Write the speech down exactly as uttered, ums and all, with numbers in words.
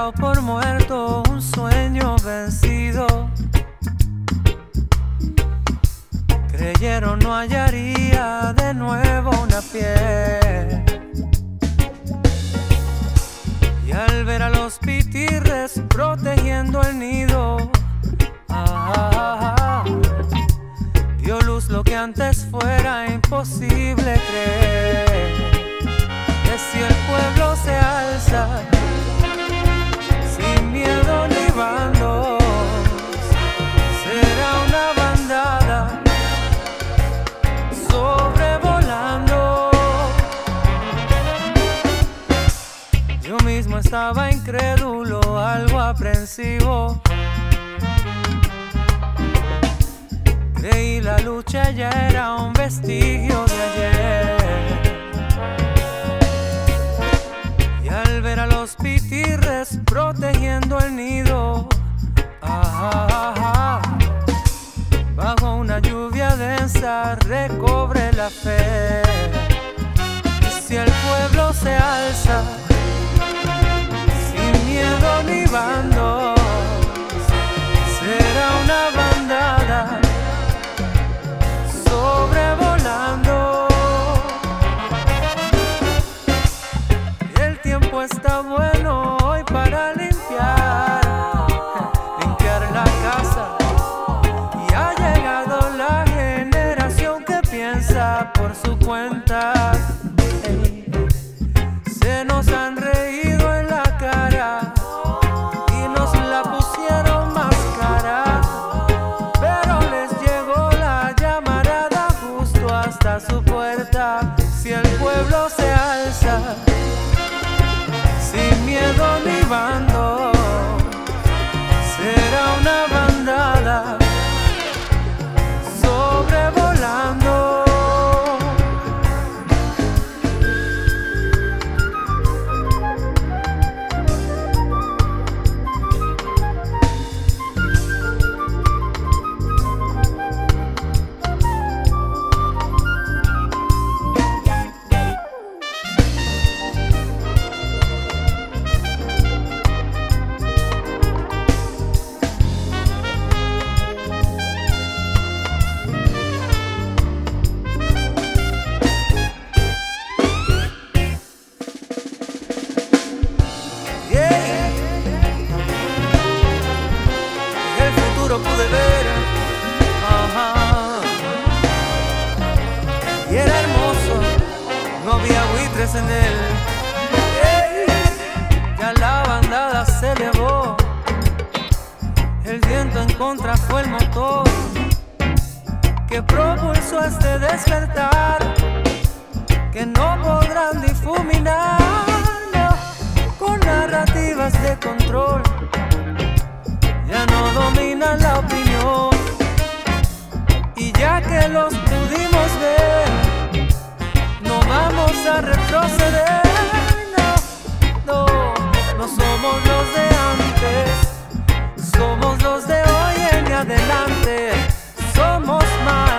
dado por muerto un sueño vencido. Creyeron no hallaría de nuevo una piel. Y al ver a los pitirres protegiendo el nido, ah, dio luz lo que antes fuera imposible creer. Que si el pueblo se alza sin miedo ni bandos, será una bandada sobrevolando. Yo mismo estaba incrédulo, algo aprensivo. Creí la lucha ya era un vestigio de ayer. Y al ver a los pitirres protegiendo el nido, ah, ah, ah, bajo una lluvia densa recobré la fe. Y si el pueblo se alza sin miedo ni bandos, será una bandada sobrevolando. Y el tiempo está bueno hoy para limpiar, limpiar la casa. Y ha llegado la generación que piensa por su cuenta. Hey. Se nos han reído en la cara y nos la pusieron más cara, pero les llegó la llamarada justo hasta su puerta. Si el pueblo se alza sin miedo ni bando, será una bandada sobrevolando. Pude ver, ajá, y era hermoso, no había buitres en él. Ya la bandada se elevó, el viento en contra fue el motor que propulsó este despertar, que no podrán difuminar, no, con narrativas de control. Ya no dominan la opinión, y ya que los pudimos ver, no vamos a retroceder. No, no, no somos los de antes, somos los de hoy en adelante. Somos más.